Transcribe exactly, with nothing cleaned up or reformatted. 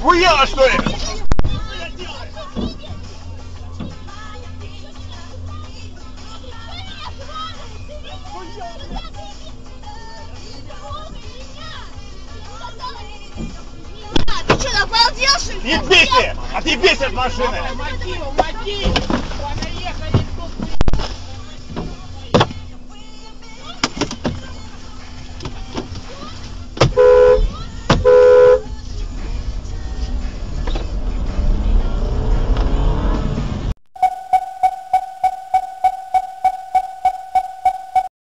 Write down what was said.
Охуела, что ли? Ты что, обалдел, что ли? Отъебись ты! Отъебись от машины! Помоги, помоги!